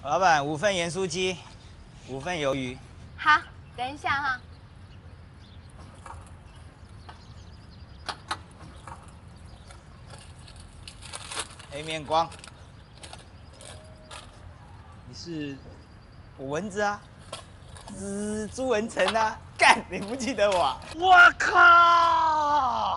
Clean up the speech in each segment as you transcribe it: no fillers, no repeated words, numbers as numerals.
老板，5份盐酥鸡，5份鱿鱼。 好，等一下哈。 黑面光， 你是我蚊子啊，朱文成啊，干，你不记得我啊？ 我靠！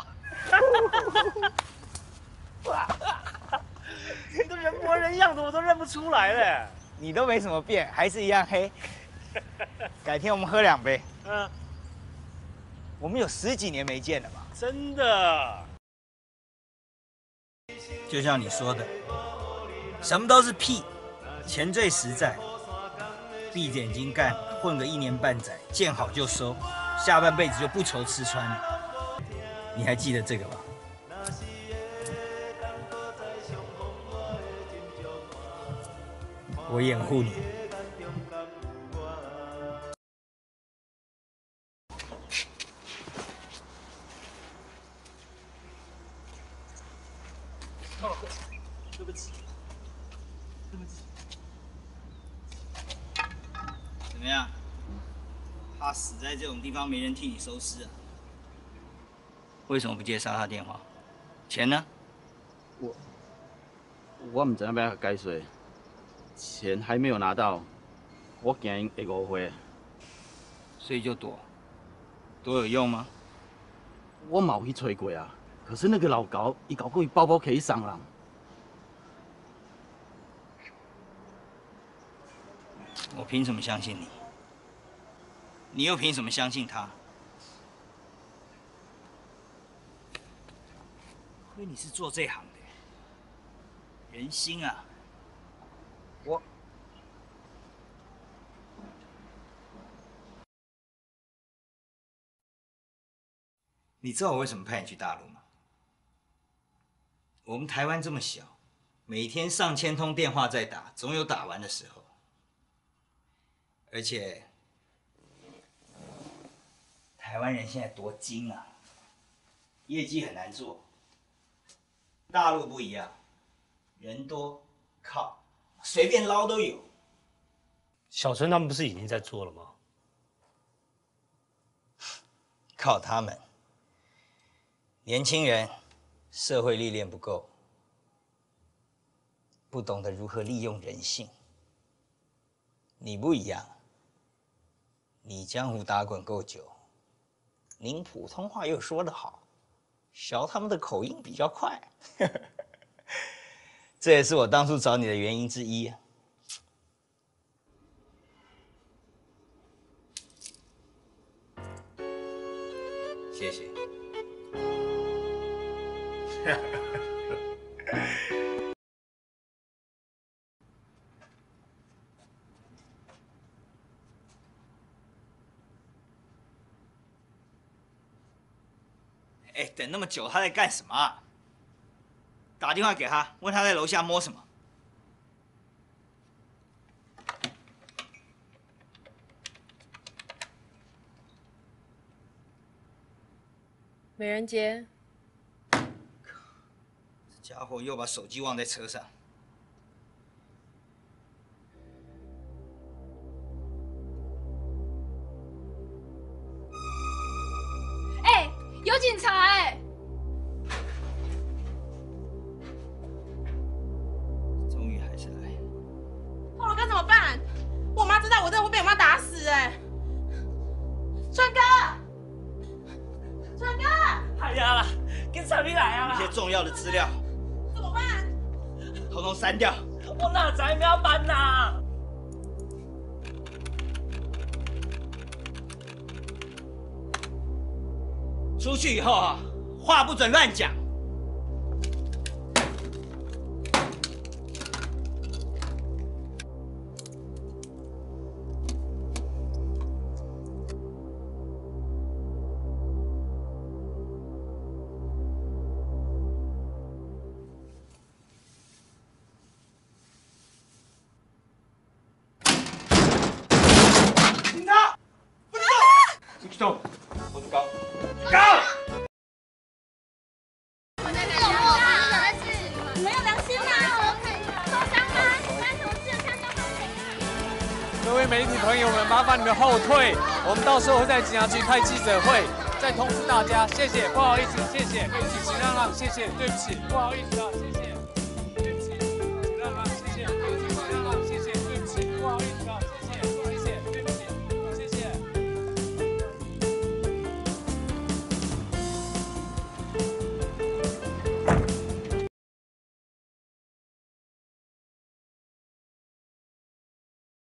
你都人模人样的，我都认不出来了。 你都没什么变，还是一样黑。改天我们喝2杯。 嗯， 我们有10几年没见了嘛。 真的。 就像你说的，什么都是屁，钱最实在。闭着眼睛干，混个1年半载，见好就收，下半辈子就不愁吃穿了。你还记得这个吧？我掩护你。 对不起，对不起。 怎么样？怕死在这种地方没人替你收尸啊？为什么不接莎莎电话？钱呢？ 我唔知影要解释，钱还没有拿到，我惊因会误会。 所以就躲，躲有用吗？ 我嘛有去找过啊，可是那个老高，伊搞过伊包包可以伤人。 我凭什么相信你？你又凭什么相信他？亏你是做这行的，人心啊！你知道我为什么派你去大陆吗？我们台湾这么小，每天上千通电话在打，总有打完的时候。而且，台湾人现在多精啊，业绩很难做。大陆不一样，人多，靠，随便捞都有。 小陈他们不是已经在做了吗？ 靠他们，年轻人社会历练不够，不懂得如何利用人性。你不一样。你江湖打滚够久，您普通话又说得好，学他们的口音比较快，这也是我当初找你的原因之一。谢谢。哎，等那么久，他在干什么啊？打电话给他，问他在楼下摸什么。 没人接。 这家伙又把手机忘在车上。 哎，有警察哎！ 终于还是来。 后来该怎么办？我妈知道，我真的会被我妈打死哎！川哥，川哥， 哎呀啦，警察你来啊啦！ 一些重要的资料， 怎么办？ 统统删掉。 我哪知要办呐？ 出去以后啊，话不准乱讲。警察，不许动！不许动！我是高，高！ 你们有良心吗？受伤吗？发生什么事？看到吗？ 位媒体朋友们，麻烦你们后退，我们到时候会在警察局开记者会，再通知大家。谢谢，不好意思，谢谢，对不起，请让让，谢谢，对不起，不好意思啊，谢谢。